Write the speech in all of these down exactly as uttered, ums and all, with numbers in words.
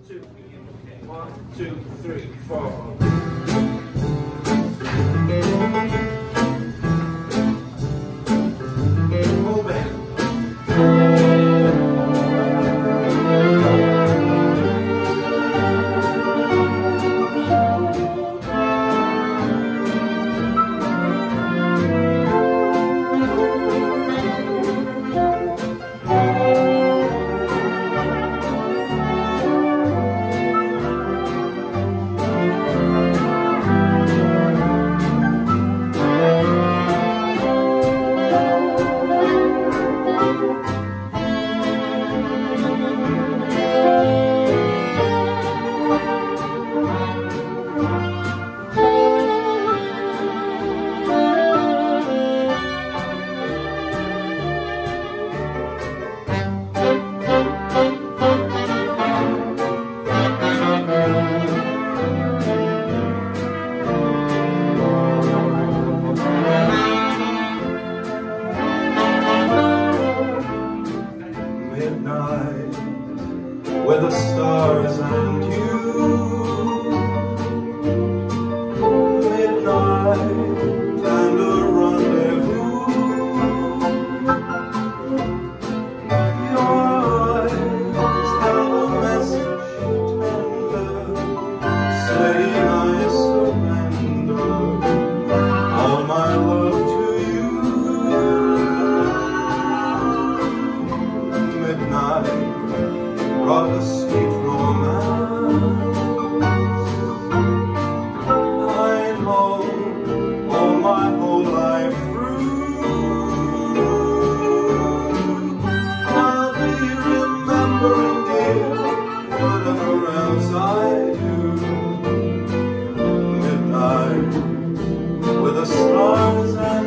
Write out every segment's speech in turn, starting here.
two, okay. One, two, three, four. Full band. With the stars and you, midnight and a rendezvous. Your eyes held a message tender, saying I surrender all my love to you. Midnight brought a sweet romance. I know all my whole life through I'll be remembering, dear, whatever else I do. Midnight with the stars and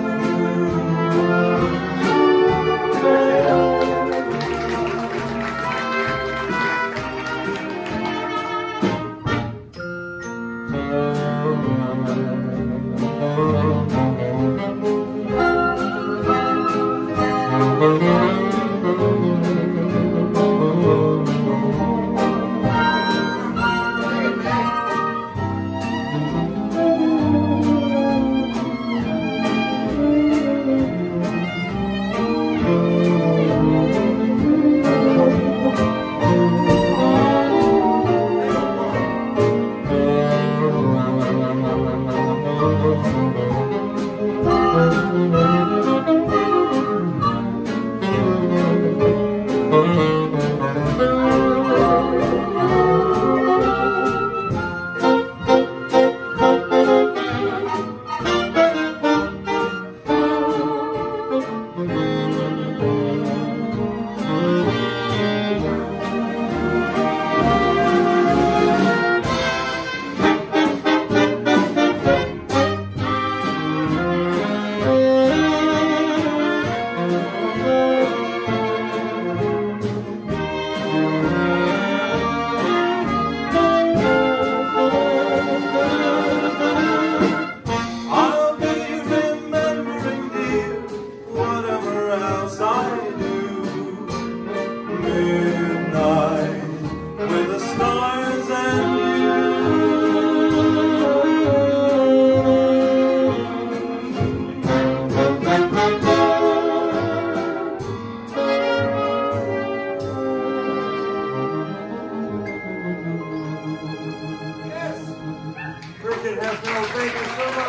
Richard Herfeld, thank you so much.